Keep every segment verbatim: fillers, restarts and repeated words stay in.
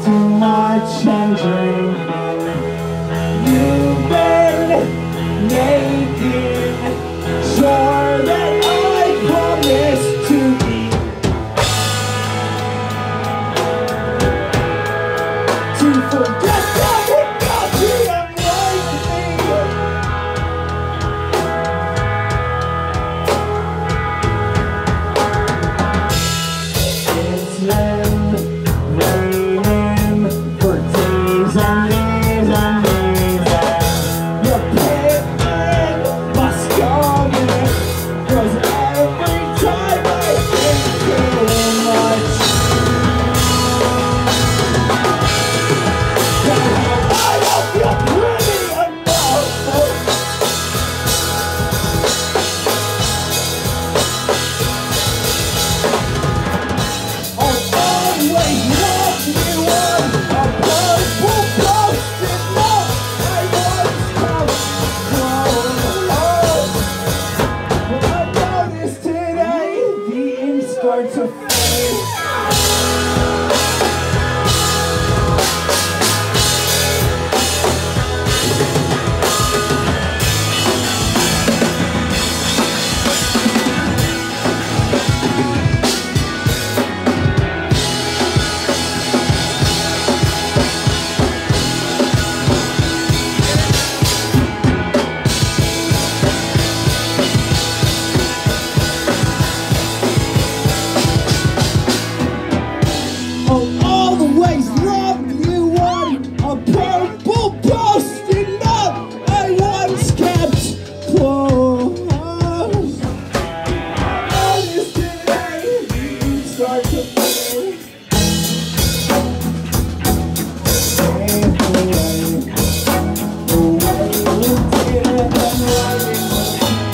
too much and drinking. You've been naked, sure that I promised to be, to forget that without you I'm like me. It's been raining for days and days and days, and you're picking my stomach, 'cause every time I think too much, I don't feel pretty enough. I'll always love you on a purple post-it note I once kept close. But I noticed today the ink start to fade. I'll always love you on a purple post-it note I once kept close. I noticed today you start to fade. Fade away, the way you did it and writing the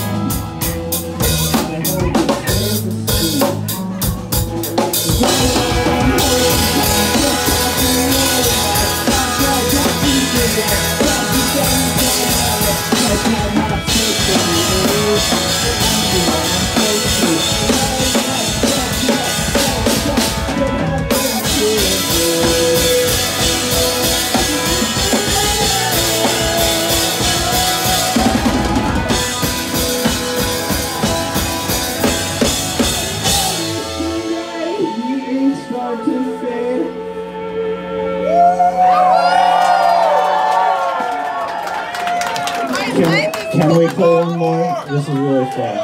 I hope you feel the same. Start to fade. Can, can we play one more? This is really fun.